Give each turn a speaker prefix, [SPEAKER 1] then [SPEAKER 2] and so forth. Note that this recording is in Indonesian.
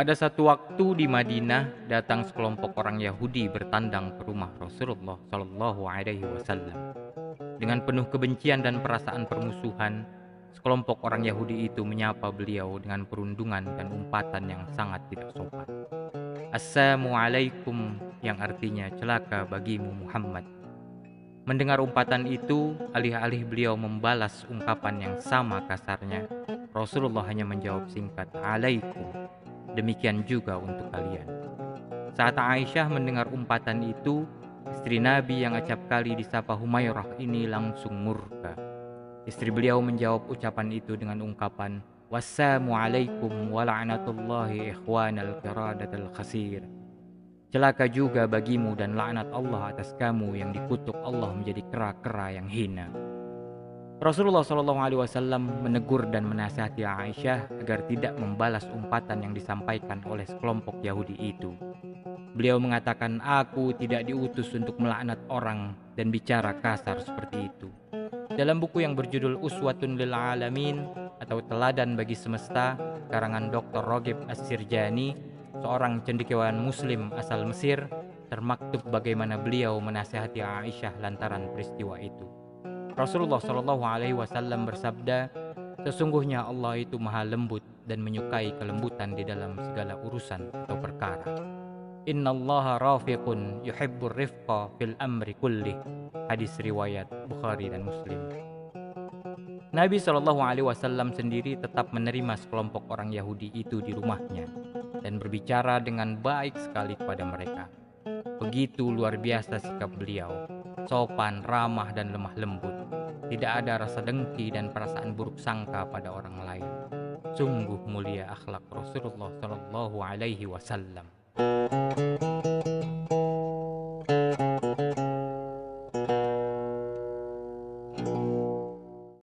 [SPEAKER 1] Pada satu waktu di Madinah datang sekelompok orang Yahudi bertandang ke rumah Rasulullah Shallallahu Alaihi Wasallam. Dengan penuh kebencian dan perasaan permusuhan, sekelompok orang Yahudi itu menyapa beliau dengan perundungan dan umpatan yang sangat tidak sopan. Assalamualaikum, yang artinya celaka bagimu Muhammad. Mendengar umpatan itu, alih-alih beliau membalas ungkapan yang sama kasarnya, Rasulullah hanya menjawab singkat, "Alaikum." Demikian juga untuk kalian. Saat Aisyah mendengar umpatan itu, istri Nabi yang acap kali disapa Humairah ini langsung murka. Istri beliau menjawab ucapan itu dengan ungkapan, "Wassalamualaikum wa la'natullahi ikhwanal qiradatal khasir." Celaka juga bagimu dan laknat Allah atas kamu yang dikutuk Allah menjadi kera-kera yang hina. Rasulullah SAW menegur dan menasihati Aisyah agar tidak membalas umpatan yang disampaikan oleh sekelompok Yahudi itu. Beliau mengatakan, "Aku tidak diutus untuk melaknat orang dan bicara kasar seperti itu." Dalam buku yang berjudul Uswatun lil Alamin atau Teladan bagi Semesta, karangan Dr. Ragib As-Sirjani, seorang cendekiawan muslim asal Mesir, termaktub bagaimana beliau menasihati Aisyah lantaran peristiwa itu. Rasulullah Shallallahu Alaihi Wasallam bersabda, "Sesungguhnya Allah itu maha lembut dan menyukai kelembutan di dalam segala urusan atau perkara. Innallaha rafiqun yuhibbur rifqa fil amri kullih." Hadis riwayat Bukhari dan Muslim. Nabi Shallallahu Alaihi Wasallam sendiri tetap menerima sekelompok orang Yahudi itu di rumahnya dan berbicara dengan baik sekali kepada mereka. Begitu luar biasa sikap beliau, sopan, ramah, dan lemah lembut. Tidak ada rasa dengki dan perasaan buruk sangka pada orang lain. Sungguh mulia akhlak Rasulullah Shallallahu Alaihi Wasallam.